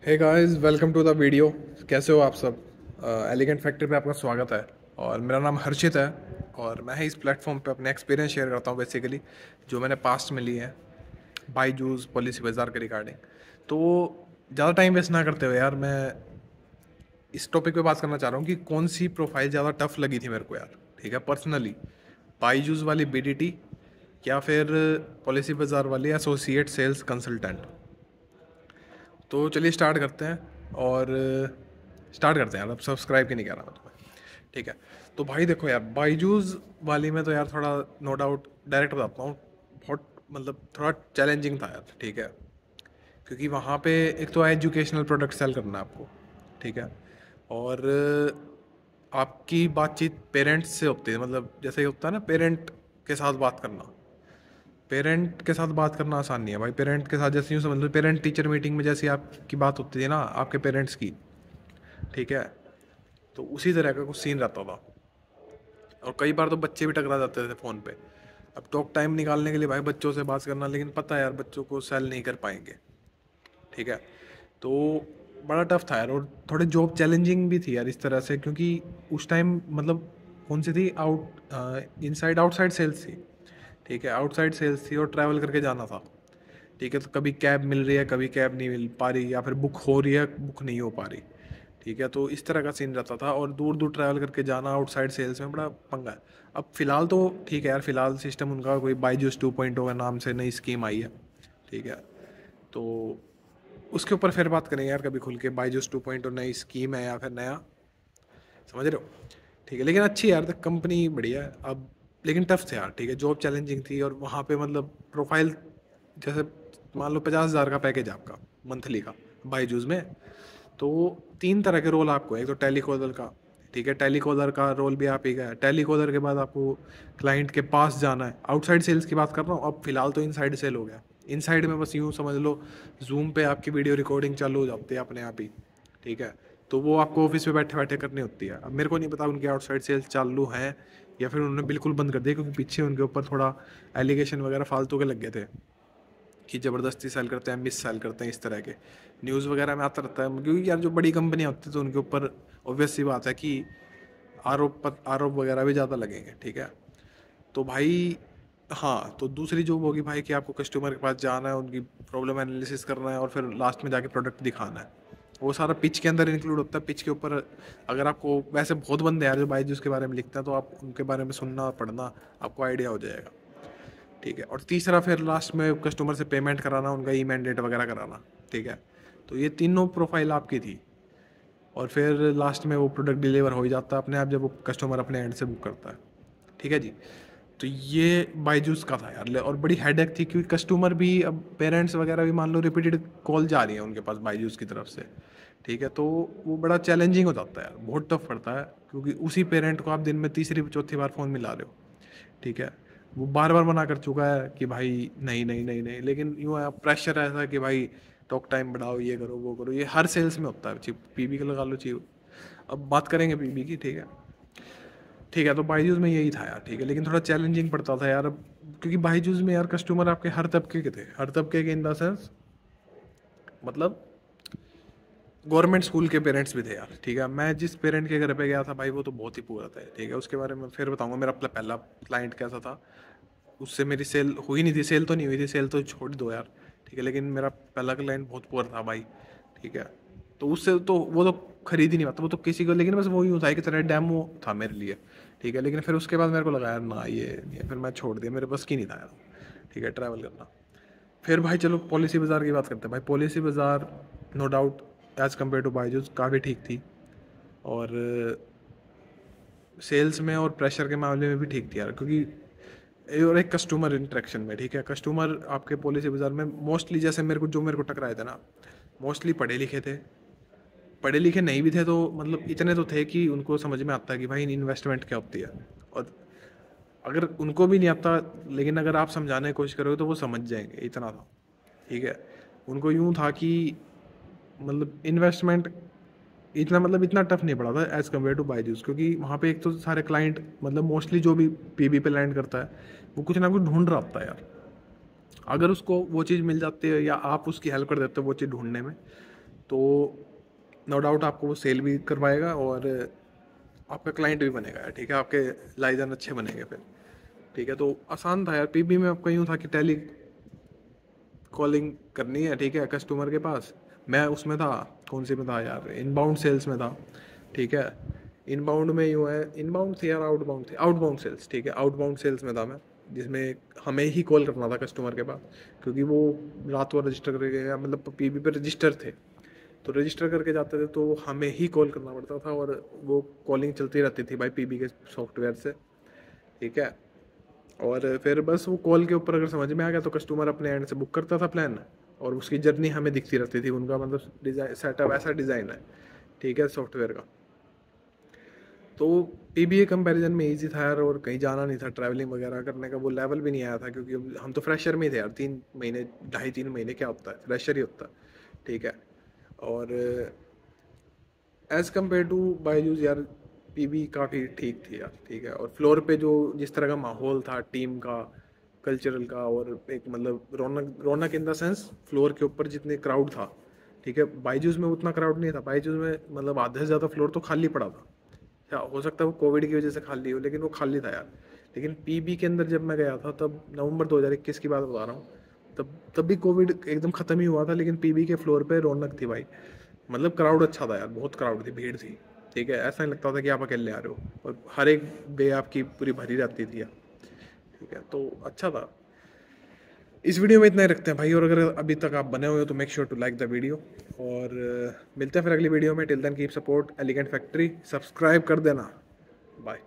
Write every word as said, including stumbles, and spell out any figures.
Hey guys, welcome to the video. कैसे हो आप सब? एलिगेंट फैक्ट्री पे आपका स्वागत है। और मेरा नाम हर्षित है और मैं इस प्लेटफॉर्म पे अपने एक्सपीरियंस शेयर करता हूँ, बेसिकली जो मैंने पास्ट में लिए हैं बाईजूस पॉलिसी बाजार के रिगार्डिंग। तो ज़्यादा टाइम वेस्ट ना करते हुए यार, मैं इस टॉपिक पे बात करना चाह रहा हूँ कि कौन सी प्रोफाइल ज़्यादा टफ लगी थी मेरे को यार। ठीक है, पर्सनली बाईजूस वाली बीडीटी या फिर पॉलिसी बाजार वाली एसोसिएट सेल्स कंसल्टेंट। तो चलिए स्टार्ट करते हैं और स्टार्ट करते हैं यार। अब सब्सक्राइब की नहीं कह रहा मैं तुम्हें, ठीक है? तो भाई देखो यार, बाईजूस वाली में तो यार थोड़ा नो डाउट डायरेक्ट बताता हूँ, बहुत मतलब थोड़ा चैलेंजिंग था यार। ठीक है, क्योंकि वहाँ पे एक तो एजुकेशनल प्रोडक्ट सेल करना है आपको, ठीक है? और आपकी बातचीत पेरेंट्स से होती है, मतलब जैसे होता है ना, पेरेंट के साथ बात करना। पेरेंट के साथ बात करना आसान नहीं है भाई। पेरेंट के साथ जैसे यूँ समझ लो, पेरेंट टीचर मीटिंग में जैसी आपकी बात होती है ना आपके पेरेंट्स की, ठीक है? तो उसी तरह का कुछ सीन रहता था। और कई बार तो बच्चे भी टकरा जाते थे फ़ोन पे। अब टॉक टाइम निकालने के लिए भाई बच्चों से बात करना, लेकिन पता है यार बच्चों को सेल नहीं कर पाएंगे, ठीक है? तो बड़ा टफ था यार। और थोड़े जॉब चैलेंजिंग भी थी यार इस तरह से, क्योंकि उस टाइम मतलब कौन सी थी, आउट इनसाइड आउटसाइड सेल्स थी, ठीक है? आउटसाइड सेल्स थी और ट्रैवल करके जाना था, ठीक है? तो कभी कैब मिल रही है, कभी कैब नहीं मिल पा रही, या फिर बुक हो रही है, बुक नहीं हो पा रही, ठीक है? तो इस तरह का सीन रहता था और दूर दूर ट्रैवल करके जाना आउटसाइड सेल्स में बड़ा पंगा है। अब फिलहाल तो ठीक है यार, फिलहाल सिस्टम उनका कोई बाईजूस टू पॉइंट ओ के नाम से नई स्कीम आई है, ठीक है? तो उसके ऊपर फिर बात करेंगे यार कभी खुल के, बाईजूस टू पॉइंट ओ नई स्कीम है या फिर नया, समझ रहे हो? ठीक है, लेकिन अच्छी यार, कंपनी बढ़िया है अब। लेकिन टफ थे यार, ठीक है? जॉब चैलेंजिंग थी और वहाँ पे मतलब प्रोफाइल, जैसे मान लो पचास हज़ार का पैकेज आपका मंथली का बाईजूस में, तो तीन तरह के रोल आपको है। एक तो टेलीकॉलर का, ठीक है? टेलीकॉलर का रोल भी आप ही का है। टेलीकॉलर के बाद आपको क्लाइंट के पास जाना है। आउटसाइड सेल्स की बात कर रहा हूँ, अब फिलहाल तो इनसाइड सेल हो गया। इनसाइड में बस यूँ समझ लो, जूम पे आपकी वीडियो रिकॉर्डिंग चालू हो जाती है अपने आप ही, ठीक है? तो वो आपको ऑफिस में बैठे बैठे करनी होती है। अब मेरे को नहीं पता उनके आउटसाइड सेल्स चालू हैं या फिर उन्होंने बिल्कुल बंद कर दिया, क्योंकि पीछे उनके ऊपर थोड़ा एलिगेशन वगैरह फालतू के लग गए थे कि ज़बरदस्ती सेल करते हैं, मिस सेल करते हैं, इस तरह के न्यूज़ वगैरह में आता रहता है। क्योंकि यार जो बड़ी कंपनियाँ होती हैं तो उनके ऊपर ऑब्वियस सी बात है कि आरोप आरोप वगैरह भी ज़्यादा लगेंगे, ठीक है? तो भाई हाँ, तो दूसरी जॉब होगी भाई कि आपको कस्टमर के पास जाना है, उनकी प्रॉब्लम एनालिसिस करना है और फिर लास्ट में जाके प्रोडक्ट दिखाना है। वो सारा पिच के अंदर इंक्लूड होता है। पिच के ऊपर अगर आपको, वैसे बहुत बंदे हैं यार जो बाईजूस के बारे में लिखते हैं, तो आप उनके बारे में सुनना पढ़ना, आपको आइडिया हो जाएगा, ठीक है? और तीसरा फिर लास्ट में कस्टमर से पेमेंट कराना, उनका ई मैंडेट वगैरह कराना, ठीक है? तो ये तीनों प्रोफाइल आपकी थी। और फिर लास्ट में वो प्रोडक्ट डिलीवर हो ही जाता है अपने आप, जब वो कस्टमर अपने एंड से बुक करता है, ठीक है जी? तो ये बाईजूस का था यार। और बड़ी हेडेक थी, क्योंकि कस्टमर भी, अब पेरेंट्स वगैरह भी मान लो रिपीटेड कॉल जा रही है उनके पास बाईजूस की तरफ से, ठीक है? तो वो बड़ा चैलेंजिंग हो जाता है यार, बहुत टफ पड़ता है, क्योंकि उसी पेरेंट को आप दिन में तीसरी चौथी बार फ़ोन मिला रहे हो, ठीक है? वो बार बार मना कर चुका है कि भाई नहीं नहीं नहीं नहीं, लेकिन यूँ है प्रेशर ऐसा कि भाई टॉक टाइम बढ़ाओ, ये करो वो करो। ये हर सेल्स में होता है, पीबी का लगा लो चाहिए। अब बात करेंगे पीबी की, ठीक है? ठीक है, तो बाईजूस में यही था यार, ठीक है? लेकिन थोड़ा चैलेंजिंग पड़ता था यार, अब क्योंकि बाईजूस में यार कस्टमर आपके हर तबके के थे, हर तबके के इन द सेंस, मतलब गवर्नमेंट स्कूल के पेरेंट्स भी थे यार, ठीक है? मैं जिस पेरेंट के घर पे गया था भाई, वो तो बहुत ही पूरा था, ठीक है? उसके बारे में फिर बताऊंगा। मेरा पहला क्लाइंट कैसा था, उससे मेरी सेल हुई नहीं थी। सेल तो नहीं हुई थी, सेल तो छोड़ दो यार, ठीक है? लेकिन मेरा पहला क्लाइंट बहुत पुअर था भाई, ठीक है? तो उससे तो वो तो खरीद ही नहीं पाता, वो तो किसी को, लेकिन बस वो यूँ था कि तरह डेमो था मेरे लिए, ठीक है? लेकिन फिर उसके बाद मेरे को लगा यार ना, ये नहीं है, फिर मैं छोड़ दिया, मेरे बस की नहीं था यार, ठीक है, ट्रैवल करना। फिर भाई चलो पॉलिसी बाज़ार की बात करते हैं। भाई Policybazaar no doubt as compare to Byju's काफ़ी ठीक थी, और सेल्स में और प्रेशर के मामले में भी ठीक थी यार, क्योंकि और एक कस्टमर इंटरेक्शन में, ठीक है? कस्टमर आपके पॉलिसी बाज़ार में मोस्टली, जैसे मेरे को जो मेरे को टकराए थे ना, मोस्टली पढ़े लिखे थे। पढ़े लिखे नहीं भी थे तो मतलब इतने तो थे कि उनको समझ में आता है कि भाई इन्वेस्टमेंट क्या होती है। और अगर उनको भी नहीं आता, लेकिन अगर आप समझाने की कोशिश करोगे तो वो समझ जाएंगे, इतना था, ठीक है? उनको यूँ था कि मतलब इन्वेस्टमेंट इतना, मतलब इतना टफ नहीं पड़ा था एज़ कम्पेयर टू बाईजूस, क्योंकि वहाँ पे एक तो सारे क्लाइंट, मतलब मोस्टली जो भी पीबी पे लैंड करता है, वो कुछ ना कुछ ढूंढ रहा होता है यार। अगर उसको वो चीज़ मिल जाती है या आप उसकी हेल्प कर देते हो वो चीज़ ढूंढने में, तो नो डाउट आपको वो सेल भी करवाएगा और आपका क्लाइंट भी बनेगा, ठीक है, आपके लाइजन अच्छे बनेंगे फिर, ठीक है। तो आसान था यार। पीबी में आपका यूँ था कि टेली कॉलिंग करनी है, ठीक है, कस्टमर के पास। मैं उसमें था, कौन सी में था यार, इनबाउंड सेल्स में था, ठीक है। इनबाउंड में यूँ है, इनबाउंड थे यार, आउटबाउंड थे, आउटबाउंड सेल्स, ठीक है, आउटबाउंड सेल्स में था मैं, जिसमें हमें ही कॉल करना था कस्टमर के पास, क्योंकि वो रात को रजिस्टर करके गया, मतलब पीबी पे रजिस्टर थे, तो रजिस्टर करके जाते थे, तो हमें ही कॉल करना पड़ता था और वो कॉलिंग चलती रहती थी भाई पीबी के सॉफ्टवेयर से, ठीक है। और फिर बस वो कॉल के ऊपर अगर समझ में आ गया तो कस्टमर अपने एंड से बुक करता था प्लान, और उसकी जर्नी हमें दिखती रहती थी, उनका मतलब डिज़ाइन सेटअप ऐसा डिज़ाइन है, ठीक है, सॉफ्टवेयर का। तो पीबीए कंपैरिजन में इजी था यार, और कहीं जाना नहीं था, ट्रैवलिंग वगैरह करने का वो लेवल भी नहीं आया था, क्योंकि हम तो फ्रेशर में ही थे यार, तीन महीने ढाई तीन महीने क्या होता है, फ्रेशर ही होता है, ठीक है। और एज़ कम्पेयर टू बायजूस यार, पीबी काफ़ी ठीक थी यार, ठीक है। और फ्लोर पे जो जिस तरह का माहौल था टीम का, कल्चरल का, और एक मतलब रौनक रौनक इन द सेंस, फ्लोर के ऊपर जितने क्राउड था, ठीक है, बायजूस में उतना क्राउड नहीं था। बायजूस में मतलब आधे से ज़्यादा फ्लोर तो खाली पड़ा था, या हो सकता है वो कोविड की वजह से खाली हो, लेकिन वो खाली था यार। लेकिन पीबी के अंदर जब मैं गया था, तब नवंबर दो हज़ार इक्कीस की बात बता रहा हूँ, तब तब भी कोविड एकदम ख़त्म ही हुआ था, लेकिन पीबी के फ्लोर पे रौनक थी भाई, मतलब क्राउड अच्छा था यार, बहुत क्राउड थी, भीड़ थी, ठीक है। ऐसा नहीं लगता था कि आप अकेले आ रहे हो, और हर एक बे आपकी पूरी भरी रहती थी यार, ठीक है, तो अच्छा था। इस वीडियो में इतना ही रखते हैं भाई, और अगर अभी तक आप बने हुए हो तो make sure to like the video, और uh, मिलते हैं फिर अगली वीडियो में। Till then keep support Elegant Factory, subscribe कर देना, बाय।